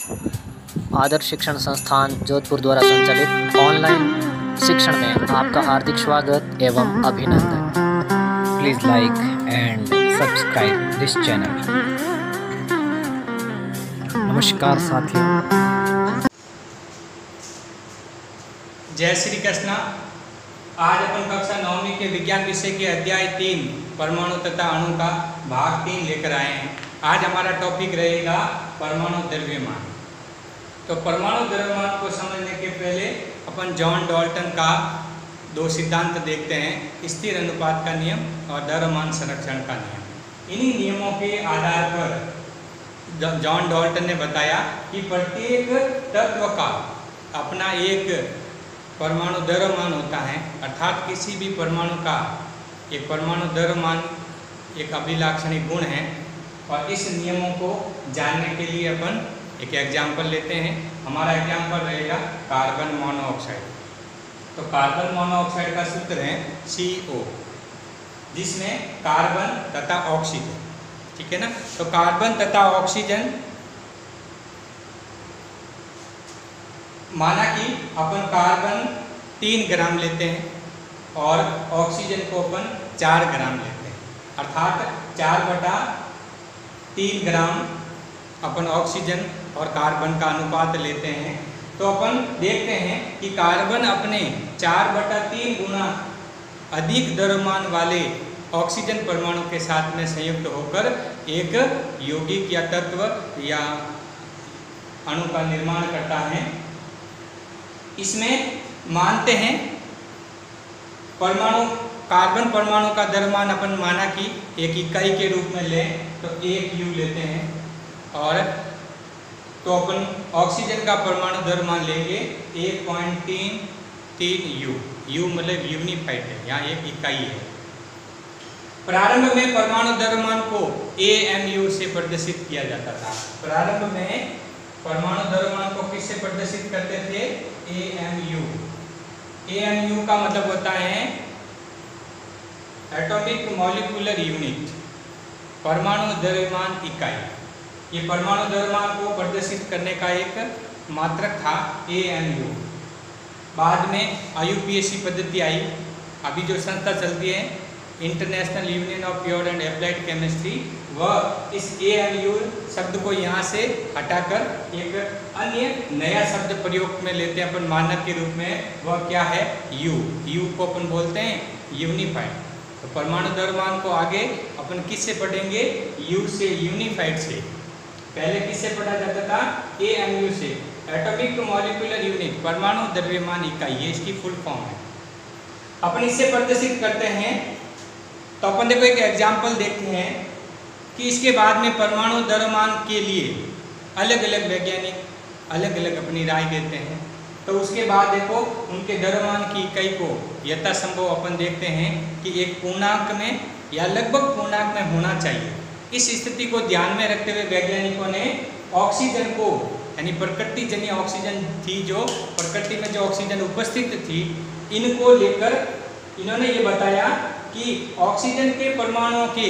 आदर्श शिक्षण संस्थान जोधपुर द्वारा संचालित ऑनलाइन शिक्षण में आपका हार्दिक स्वागत एवं अभिनंदन। Please like and subscribe this channel. नमस्कार साथियों। जय श्री कृष्णा। आज अपन कक्षा 9वीं के विज्ञान विषय के अध्याय 3 परमाणु तथा अणु का भाग 3 लेकर आए हैं। आज हमारा टॉपिक रहेगा परमाणु द्रव्यमान। तो परमाणु द्रव्यमान को समझने के पहले अपन जॉन डाल्टन का 2 सिद्धांत देखते हैं, स्थिर अनुपात का नियम और द्रव्यमान संरक्षण का नियम। इन्हीं नियमों के आधार पर जॉन डाल्टन ने बताया कि प्रत्येक तत्व का अपना एक परमाणु द्रव्यमान होता है, अर्थात किसी भी परमाणु का एक परमाणु द्रव्यमान एक अभिलाक्षणिक गुण है। और इस नियमों को जानने के लिए अपन एक एग्जाम्पल लेते हैं। हमारा एग्जाम्पल रहेगा कार्बन मोनोऑक्साइड। तो कार्बन मोनोऑक्साइड का सूत्र है CO, जिसमें कार्बन तथा ऑक्सीजन, ठीक है ना। तो कार्बन तथा ऑक्सीजन, माना कि अपन कार्बन 3 ग्राम लेते हैं और ऑक्सीजन को अपन 4 ग्राम लेते हैं, अर्थात 4/3 ग्राम अपन ऑक्सीजन और कार्बन का अनुपात लेते हैं। तो अपन देखते हैं कि कार्बन अपने 4/3 गुना अधिक द्रव्यमान वाले ऑक्सीजन परमाणु के साथ में संयुक्त होकर एक यौगिक या तत्व या अणु का निर्माण करता है। इसमें मानते हैं परमाणु कार्बन परमाणु का द्रव्यमान अपन माना कि एक इकाई के रूप में लें तो 1 U लेते हैं, और तो अपन ऑक्सीजन का परमाणु द्रव्यमान लेंगे 1.33 U। U मतलब यूनिफाइड है, यहाँ एक इकाई है। प्रारंभ में परमाणु द्रव्यमान को AMU से प्रदर्शित किया जाता था। प्रारंभ में परमाणु द्रव्यमान को किससे प्रदर्शित करते थे? AMU। AMU का मतलब होता है एटॉमिक मॉलिक्यूलर यूनिट, परमाणु द्रव्यमान इकाई। ये परमाणु द्रव्यमान को प्रदर्शित करने का एक मात्रक था AMU। बाद में IUPAC पद्धति आई। अभी जो संस्था चलती है international union of pure and applied chemistry, वह इस AMU शब्द को यहाँ से हटाकर एक अन्य नया शब्द प्रयोग में लेते हैं अपन मानक के रूप में। वह क्या है? U को अपन बोलते हैं यूनिफाइड। तो परमाणु द्रव्यमान को आगे अपन किससे पढ़ेंगे? U से, यूनिफाइड से। पहले किससे पढ़ा जाता था? AMU से, एटॉमिक मॉलिक्यूलर यूनिट, परमाणु द्रव्यमान इकाई, ये इसकी फुल फॉर्म है। अपन इससे प्रदर्शित करते हैं। तो अपन देखो एक एग्जाम्पल देखते हैं कि इसके बाद में परमाणु द्रव्यमान के लिए अलग अलग वैज्ञानिक अलग अलग अपनी राय देते हैं। तो उसके बाद देखो उनके द्रव्यमान की इकाई को यथासंभव अपन देखते हैं कि एक पूर्णांक में या लगभग पूर्णांक में होना चाहिए। इस स्थिति को ध्यान में रखते हुए वैज्ञानिकों ने ऑक्सीजन को, यानी प्रकृति जन्य ऑक्सीजन थी, जो प्रकृति में जो ऑक्सीजन उपस्थित थी, इनको लेकर इन्होंने ये बताया कि ऑक्सीजन के परमाणुओं के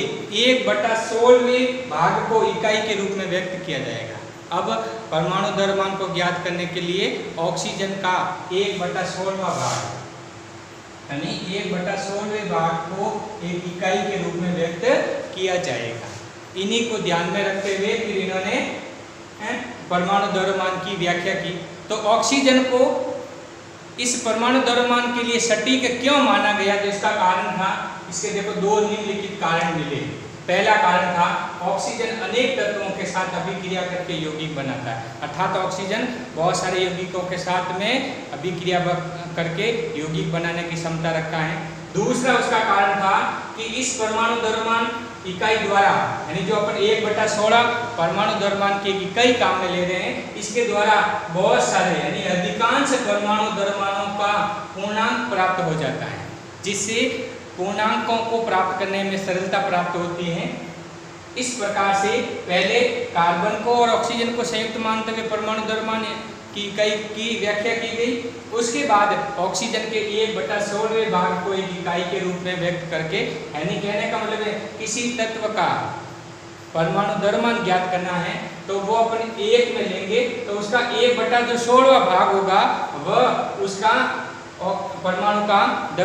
1/16वें भाग को इकाई के रूप में व्यक्त किया जाएगा। अब परमाणु द्रव्यमान को ज्ञात करने के लिए ऑक्सीजन का 1/16वां भाग, यानी 1/16वें भाग को एक इकाई के रूप में व्यक्त किया जाएगा। इन्हीं को ध्यान में रखते हुए फिर इन्होंने परमाणु द्रव्यमान की व्याख्या की। तो ऑक्सीजन को इस परमाणु द्रव्यमान के लिए सटीक क्यों माना गया? तो इसका कारण था, इसके देखो 2 निम्नलिखित कारण मिले। पहला कारण था ऑक्सीजन अनेक तत्वों के साथ अभिक्रिया करके यौगिक बनाता है, अर्थात ऑक्सीजन बहुत सारे यौगिकों के साथ में अभिक्रिया करके यौगिक बनाने की क्षमता रखता है। दूसरा उसका कारण था कि इस परमाणु द्रव्यमान इकाई द्वारा, यानी जो अपन 1/16 परमाणु द्रव्यमान की इकाई काम में ले रहे हैं, इसके द्वारा बहुत सारे यानी अधिकांश परमाणु द्रव्यमानों का पूर्णांक प्राप्त हो जाता है, जिससे पूर्णांकों को प्राप्त करने में सरलता प्राप्त होती है। इस प्रकार से पहले कार्बन को और ऑक्सीजन को संयुक्त मानते हुए परमाणु द्रव्यमान की इकाई की व्याख्या की गई। उसके बाद ऑक्सीजन के 1/16वें भाग को एक इकाई के रूप में व्यक्त करके, यानी कहने का मतलब है किसी तत्व का परमाणु द्रव्यमान ज्ञात करना है तो वो अपन 1 में लेंगे तो उसका 1 जो 16वां भाग होगा वह उसका परमाणु का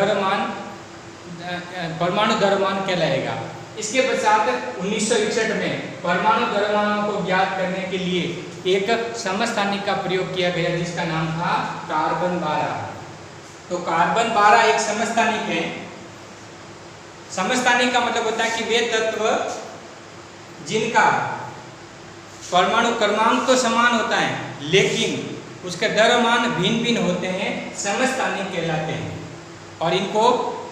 द्रव्यमान कहलाएगा। इसके पश्चात 1961 में परमाणु द्रव्यमानों को ज्ञात करने के लिए एक समस्थानिक का प्रयोग किया गया जिसका नाम था कार्बन 12। तो कार्बन 12 एक समस्थानिक है। समस्थानिक का मतलब होता है कि वे तत्व जिनका परमाणु क्रमांक तो समान होता है लेकिन उसके द्रव्यमान भिन्न भिन्न होते हैं, समस्थानिक कहलाते हैं। और इनको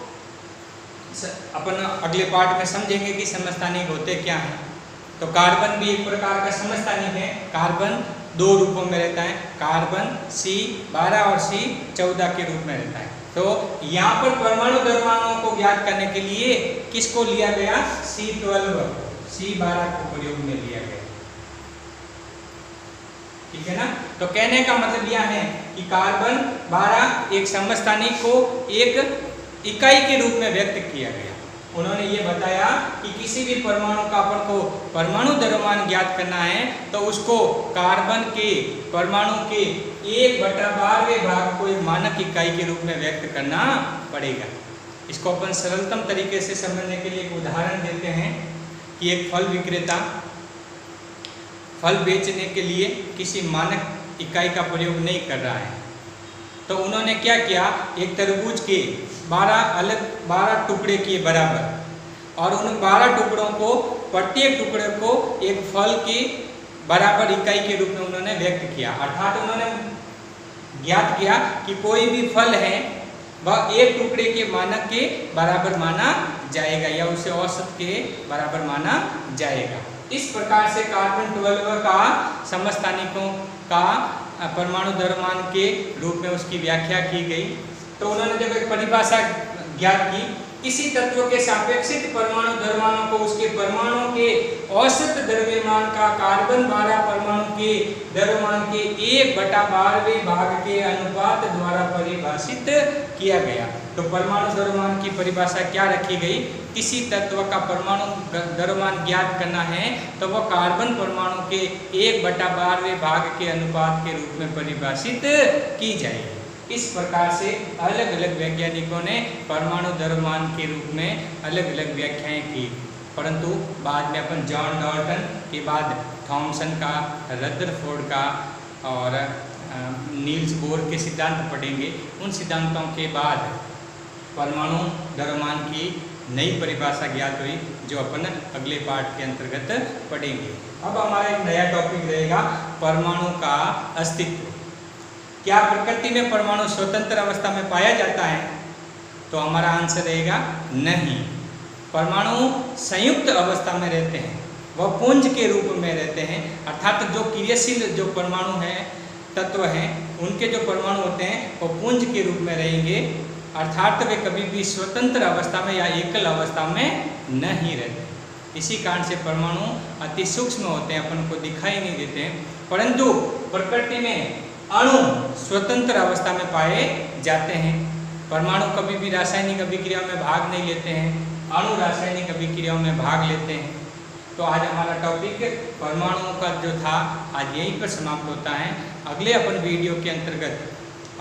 अपन अगले पार्ट में समझेंगे कि समस्थानिक होते क्या हैं। तो कार्बन भी एक प्रकार का समस्थानिक है। कार्बन 2 रूपों में रहता है, कार्बन C12 और C14 के रूप में रहता है। तो यहाँ पर परमाणु द्रव्यमानों को ज्ञात करने के लिए किसको लिया गया? C12 C12 को प्रयोग में लिया गया, ठीक है ना। तो कहने का मतलब यह है कि कार्बन 12 एक समस्थानिक को एक इकाई के रूप में व्यक्त किया गया। उन्होंने ये बताया कि किसी भी परमाणु का अपन को परमाणु द्रव्यमान ज्ञात करना है तो उसको कार्बन के परमाणु के 1/12वें भाग को एक मानक इकाई के रूप में व्यक्त करना पड़ेगा। इसको अपन सरलतम तरीके से समझने के लिए एक उदाहरण देते हैं कि एक फल विक्रेता फल बेचने के लिए किसी मानक इकाई का प्रयोग नहीं कर रहा है। तो उन्होंने क्या किया, एक तरबूज के 12 टुकड़े किए बराबर और उन 12 टुकड़ों को प्रत्येक टुकड़े को एक फल की बराबर इकाई के रूप में उन्होंने व्यक्त किया। अर्थात उन्होंने ज्ञात किया कि कोई भी फल है वह एक टुकड़े के मानक के बराबर माना जाएगा या उसे औसत के बराबर माना जाएगा। इस प्रकार से कार्बन 12 का समस्थानिकों का परमाणु द्रव्यमान के रूप में उसकी व्याख्या की गई। तो उन्होंने जब एक परिभाषा ज्ञात की, किसी तत्व के सापेक्षिक परमाणु द्रव्यमानों को उसके परमाणु के औसत द्रव्यमान का कार्बन 12 परमाणु के द्रव्यमान के 1/12वें भाग के अनुपात द्वारा परिभाषित किया गया। तो परमाणु द्रव्यमान की परिभाषा क्या रखी गई? किसी तत्व का परमाणु द्रव्यमान ज्ञात करना है तो वह कार्बन परमाणु के 1/12वें भाग के अनुपात के रूप में परिभाषित की जाएगी। इस प्रकार से अलग अलग वैज्ञानिकों ने परमाणु द्रव्यमान के रूप में अलग अलग व्याख्याएं की, परंतु बाद में अपन जॉन डाल्टन के बाद थॉमसन का, रदरफोर्ड का और नील्स बोर के सिद्धांत पढ़ेंगे। उन सिद्धांतों के बाद परमाणु द्रव्यमान की नई परिभाषा ज्ञात हुई जो अपन अगले पार्ट के अंतर्गत पढ़ेंगे। अब हमारा एक नया टॉपिक रहेगा परमाणु का अस्तित्व। क्या प्रकृति में परमाणु स्वतंत्र अवस्था में पाया जाता है? तो हमारा आंसर रहेगा नहीं। परमाणु संयुक्त अवस्था में रहते हैं, वह पुंज के रूप में रहते हैं। अर्थात जो क्रियाशील जो परमाणु हैं, तत्व हैं, उनके जो परमाणु होते हैं वो पुंज के रूप में रहेंगे। अर्थात वे कभी भी स्वतंत्र अवस्था में या एकल अवस्था में नहीं रहते। इसी कारण से परमाणु अति सूक्ष्म होते हैं, अपन को दिखाई नहीं देते हैं, परंतु प्रकृति में अणु स्वतंत्र अवस्था में पाए जाते हैं। परमाणु कभी भी रासायनिक अभिक्रिया में भाग नहीं लेते हैं, अणु रासायनिक अभिक्रियाओं में भाग लेते हैं। तो आज हमारा टॉपिक परमाणु का जो था आज यहीं पर समाप्त होता है। अगले अपन वीडियो के अंतर्गत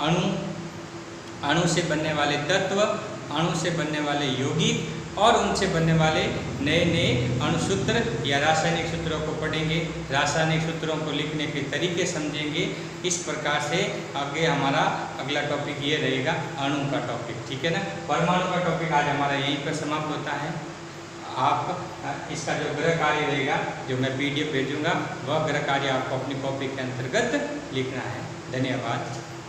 अणु से बनने वाले तत्व, अणु से बनने वाले यौगिक और उनसे बनने वाले नए नए अणुसूत्र या रासायनिक सूत्रों को पढ़ेंगे, रासायनिक सूत्रों को लिखने के तरीके समझेंगे। इस प्रकार से आगे हमारा अगला टॉपिक ये रहेगा अणु का टॉपिक, ठीक है ना। परमाणु का टॉपिक आज हमारा यहीं पर समाप्त होता है। आप इसका जो गृह कार्य रहेगा, जो मैं PDF भेजूँगा, वह गृह कार्य आपको अपनी कॉपी के अंतर्गत लिखना है। धन्यवाद।